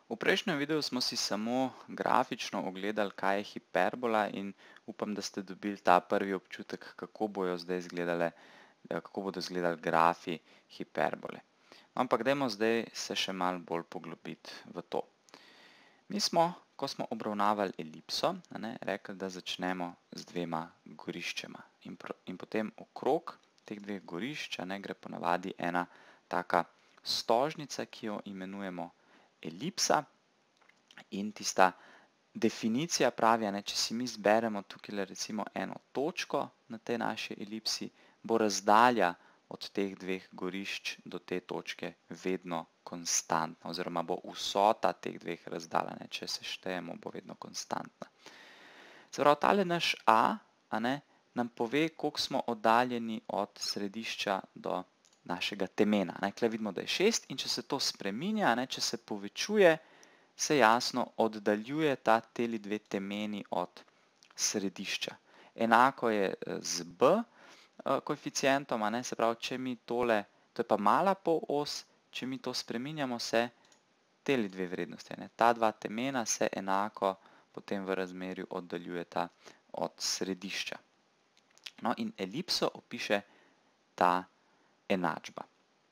V prejšnjem videu smo si samo grafično ogledali, kaj je hiperbola in upam, da ste dobili ta prvi občutek, kako bodo izgledali grafi hiperbole. Ampak dajmo zdaj se še malo bolj poglobiti v to. Mi smo, ko smo obravnavali elipso, rekli, da začnemo z dvema goriščema in potem okrog teh dveh gorišč gre ponavadi ena taka stožnica, ki jo imenujemo elipsa, in tista definicija pravi, če si mi zberemo tukaj recimo eno točko na tej naši elipsi, bo razdalja od teh dveh gorišč do te točke vedno konstantna, oziroma bo vsota teh dveh razdalj, če se štejemo, bo vedno konstantna. Se pravi, tale naš A, nam pove, koliko smo oddaljeni od središča do našega temena. Tukaj vidimo, da je 6 in če se to spreminja, če se povečuje, se jasno oddaljuje teli dve temeni od središča. Enako je z B koeficientom, se pravi, če mi tole, to je pa mala polos, če mi to spreminjamo, se teli dve vrednosti, ta dva temena se enako potem v razmerju oddaljujeta od središča. No, in elipso opiše ta enačba.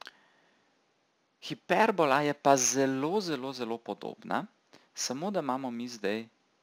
Hiperbola je pa zelo podobna, samo da imamo mi zdaj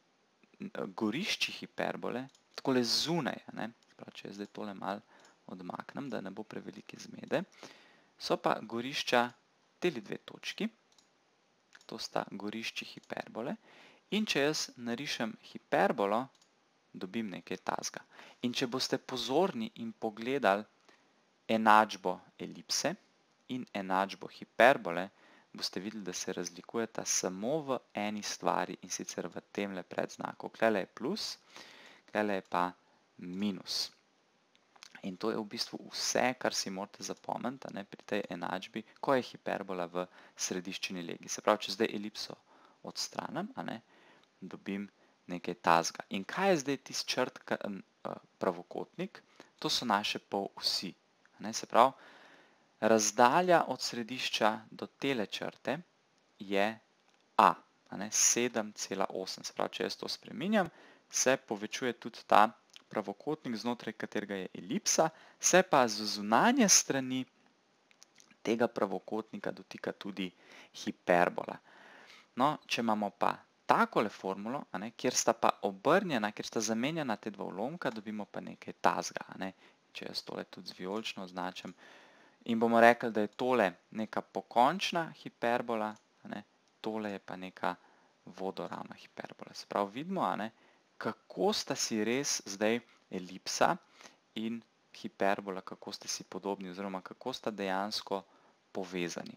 gorišči hiperbole takole zunaj. Če jaz zdaj tole malo odmaknem, da ne bo prevelike zmede, so pa gorišča teli dve točki, to sta gorišči hiperbole, in če jaz narišem hiperbolo, dobim nekaj takega. In če boste pozorni in pogledali enačbo elipse in enačbo hiperbole, boste videli, da se razlikujeta samo v eni stvari, in sicer v temle predznaku. Tukaj je plus, tukaj je pa minus. In to je v bistvu vse, kar si morate zapomniti pri tej enačbi, ko je hiperbola v središčni legi. Se pravi, če zdaj elipso odstranim, dobim nekaj takega. In kaj je zdaj tisti črtkan pravokotnik? To so naše polosi. Se pravi, razdalja od središča do tele črte je A, 7,8. Se pravi, če jaz to spreminjam, se povečuje tudi ta pravokotnik, znotraj katerega je elipsa, se pa z zunanje strani tega pravokotnika dotika tudi hiperbola. No, če imamo pa takole formulo, kjer sta pa obrnjena, kjer sta zamenjana te dva ulomka, dobimo pa nekaj takega. Če jaz tole tudi z vijolično označim in bomo rekli, da je tole neka pokončna hiperbola, tole je pa neka vodoravna hiperbola. Se pravi, vidimo, kako sta si res zdaj elipsa in hiperbola, kako sta si podobni, oziroma kako sta dejansko povezani.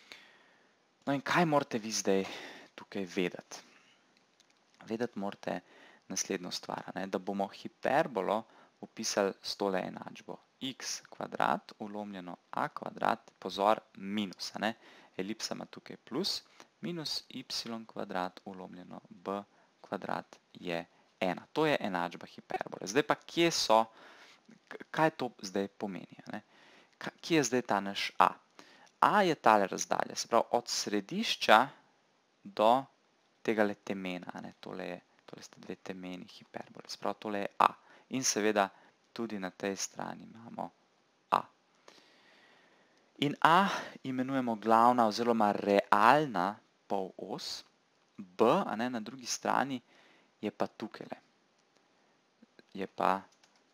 No in kaj morate vi zdaj tukaj vedeti? Vedeti morate naslednjo stvar, da bomo hiperbolo opisali s tole enačbo. X kvadrat ulomljeno a kvadrat, pozor, minus. Elipsa ima tukaj plus, minus y kvadrat ulomljeno b kvadrat je 1. To je enačba hiperbole. Zdaj pa kje so, kaj to zdaj pomeni? Kje je zdaj ta naš a? A je tale razdalja, se pravi od središča do tegale temena. Tole sta dve temeni hiperbole, se pravi tole je a. In seveda tudi na tej strani imamo a. In a imenujemo glavna oziroma realna polos, b na drugi strani je pa tukajle. Je pa,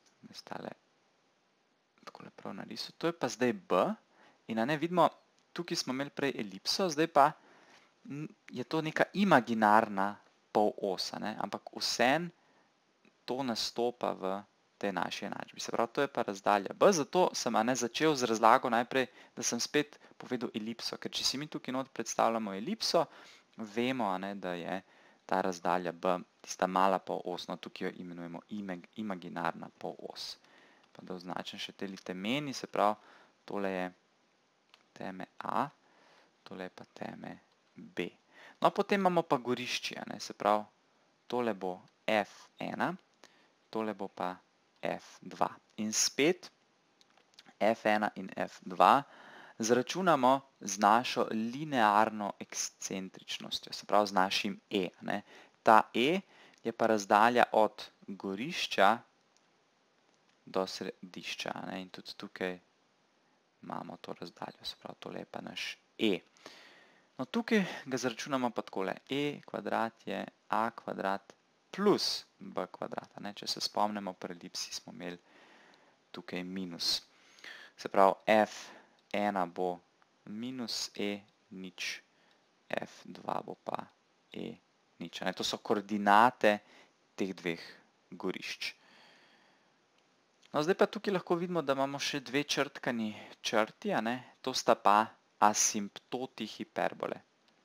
takole prav narisal, to je pa zdaj b in vidimo, tukaj smo imeli prej elipso, zdaj pa je to neka imaginarna polos, ampak vseeno to nastopa v tej naši enačbi. Se pravi, to je pa razdalja b, zato sem začel z razlago najprej, da sem spet povedal elipso, ker če si mi tukaj not predstavljamo elipso, vemo, da je ta razdalja b, tista mala polos, tukaj jo imenujemo imaginarna polos. Pa da označim še teli temeni, se pravi, tole je teme a, tole je pa teme b. No, potem imamo pa gorišči, se pravi, tole bo f1, tole bo pa f2. In spet f1 in f2 zračunamo z našo linearno ekscentričnostjo, se pravi z našim E. Ne. Ta E je pa razdalja od gorišča do središča. Ne. In tudi tukaj imamo to razdaljo, se pravi tole je pa naš E. No, tukaj ga zračunamo pa takole. E kvadrat je A kvadrat plus B kvadrat. Ne. Če se spomnimo, pri elipsi smo imeli tukaj minus. Se pravi, F1 bo minus E nič, F2 bo pa E nič. To so koordinate teh dveh gorišč. No, zdaj pa tukaj lahko vidimo, da imamo še dve črtkani črti, to sta pa asimptoti hiperbole.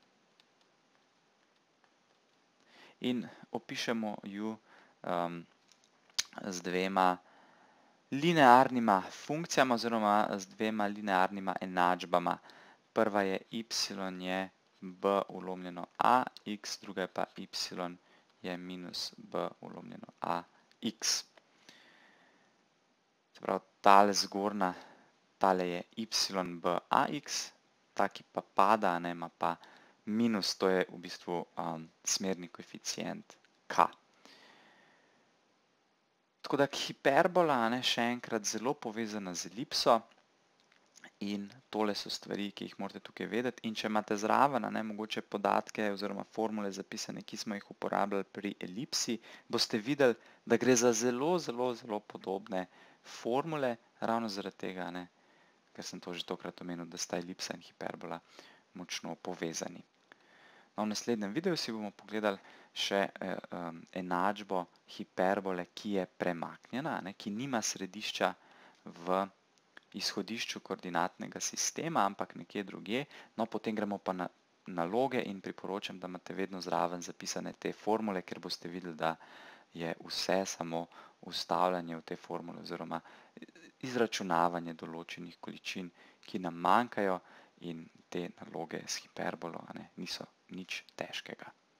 In opišemo ju z dvema linearnima funkcijama oziroma z dvema linearnima enačbama. Prva je y je b ulomljeno a x, druga je pa y je minus b ulomljeno a x. Se pravi, tale zgornja, tale je y b a x, ta, ki pa pada, ima pa minus, to je v bistvu smerni koeficient k. Tako da hiperbola, še enkrat, zelo povezana z elipso in tole so stvari, ki jih morate tukaj vedeti. In če imate zraven, mogoče podatke oziroma formule zapisane, ki smo jih uporabljali pri elipsi, boste videli, da gre za zelo, zelo, zelo podobne formule, ravno zaradi tega, ker sem to že tokrat omenil, da sta elipsa in hiperbola močno povezani. No, v naslednjem videu si bomo pogledali še enačbo hiperbole, ki je premaknjena, ki nima središča v izhodišču koordinatnega sistema, ampak nekje drugje. No, potem gremo pa na naloge in priporočam, da imate vedno zraven zapisane te formule, ker boste videli, da je vse samo vstavljanje v te formule oziroma izračunavanje določenih količin, ki nam manjkajo, in te naloge s hiperbolo niso nič težkega.